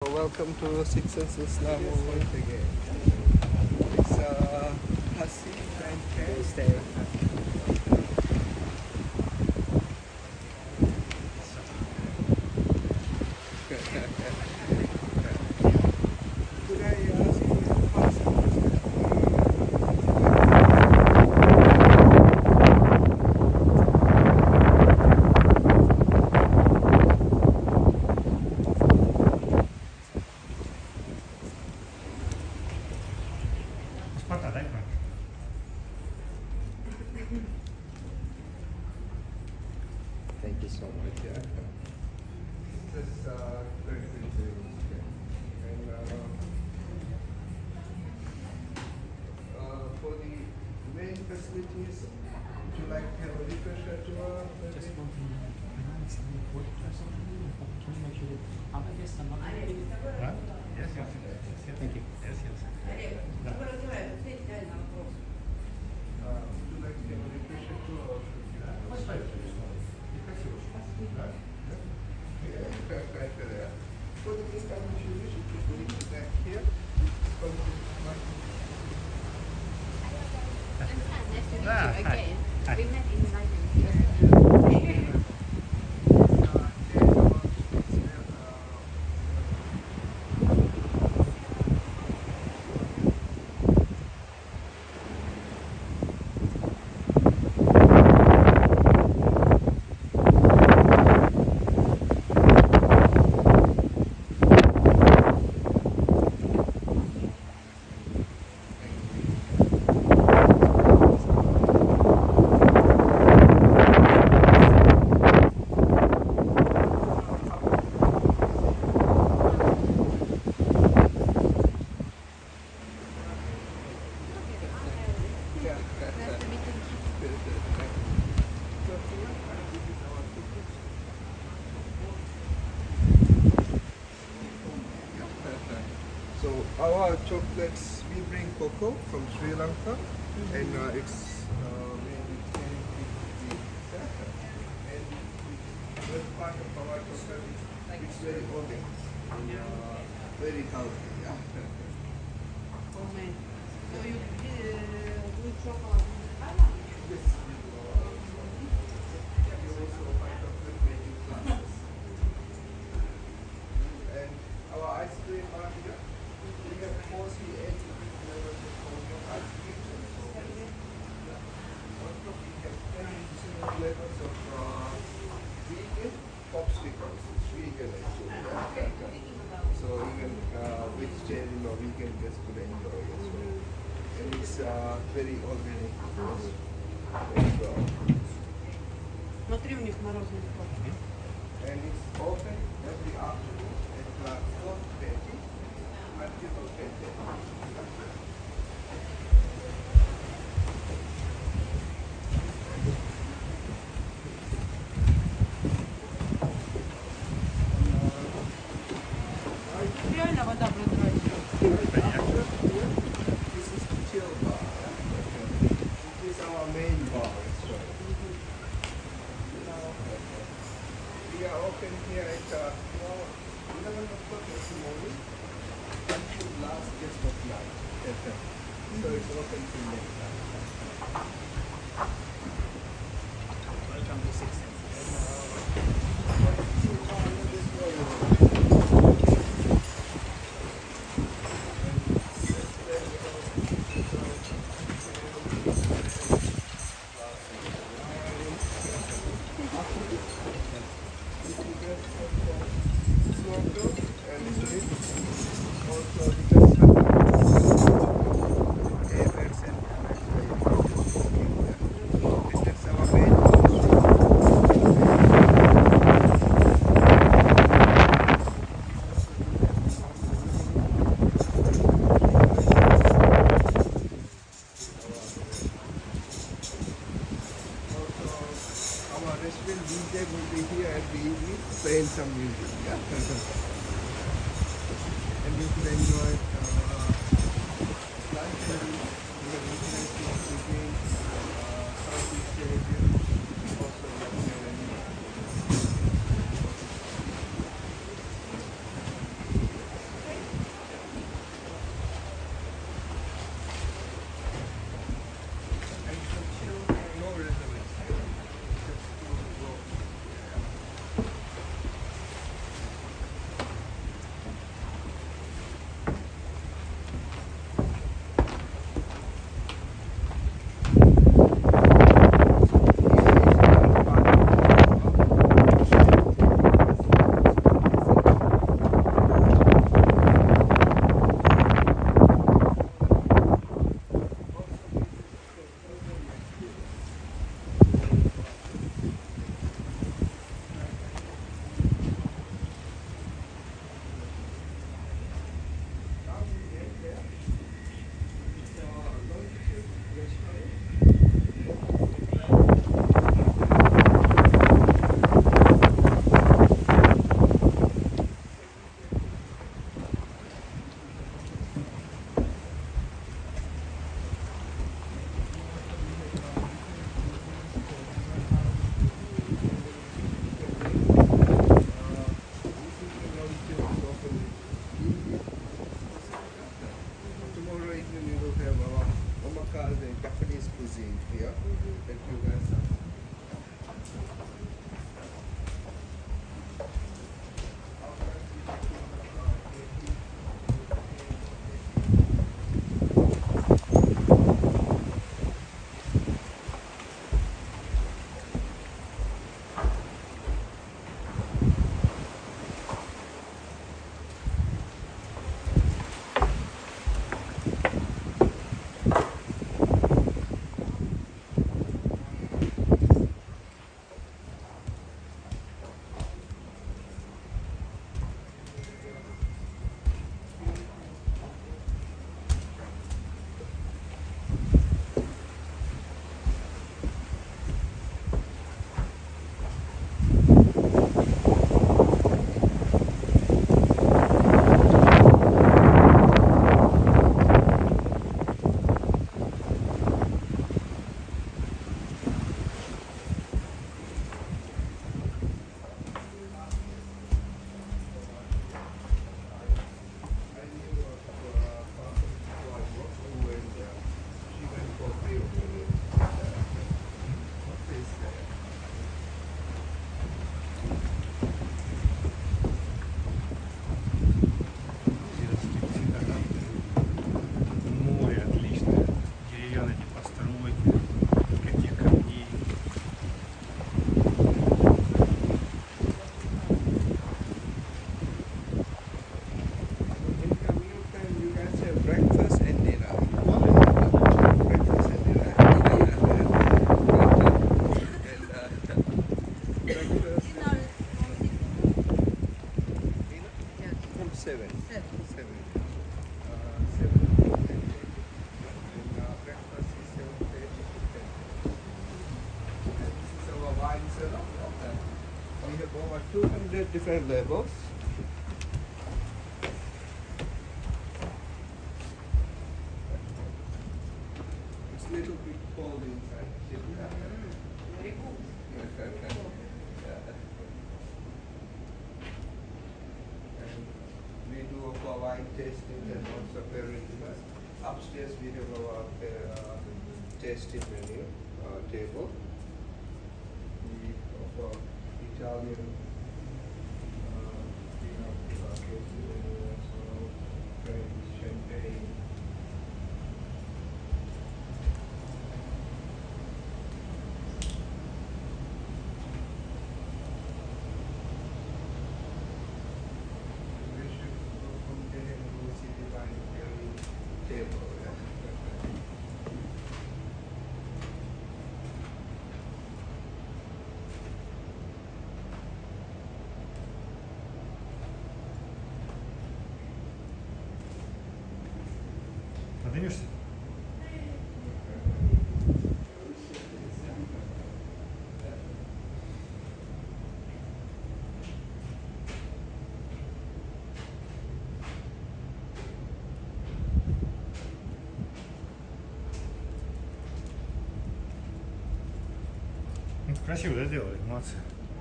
welcome to Six Senses Laamu once again. It's Hussey and Ken. Stay. Could I ask you a question? Thank you so much. Yeah. Just very good. And for the main facilities, would you like to have a refresher tour? Just one thing, it's the report or something. Can you make sure that other guests are not included? Right? Yes, yes. Thank you. Yes, yes. Would you like to have a refresher tour or should you have a for the meantime, if you wish, you could bring it back here. Nice to meet you again. Hi. We met in Maldives. So our chocolates, we bring cocoa from Sri Lanka, and it's made with cane, and the part of our chocolate is very organic and very healthy. Yeah. So you do chocolate? Yes. We also offer chocolate making classes. And our ice cream are here. We have 48 different flavors of ice cream. Also, we have 10 different flavors of vegan popsicles. It's vegan actually. So even vegetarian or vegan guests could enjoy as well. And it's very organic. Смотри, у них морозный вкус. And it's open every afternoon at 4:30 until 10:30. Реально вода прозрачная. This is the chill bar. This is our main bar. We are open here at 11 o'clock in the morning until last guest of night. So it's open till next time. Welcome to Six Senses. Also, we just have here. Let you guys up. We have over 200 different labels. It's a little bit cold inside. Very cool. And we do a wine tasting and also aperitivs. Upstairs we have our tasting menu table. We offer Italian, French, champagne. We should go from there and go see the wine pairing table. Поднимешься? Ну, красиво, да, сделали? Молодцы.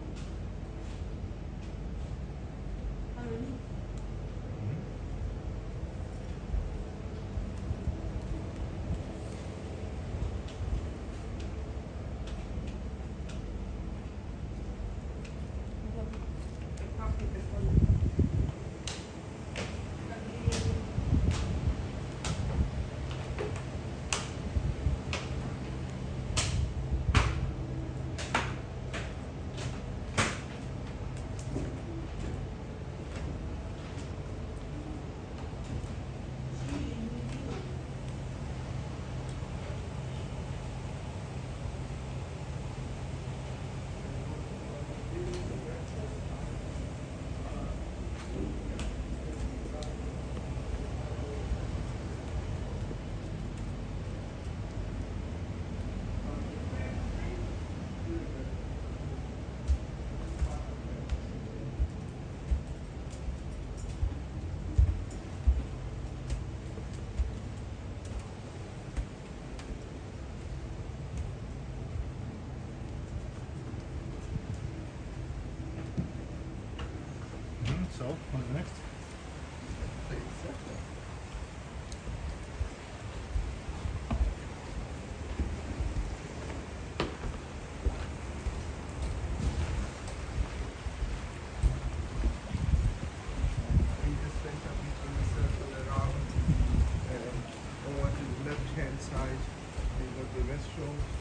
So, what's next? Sure.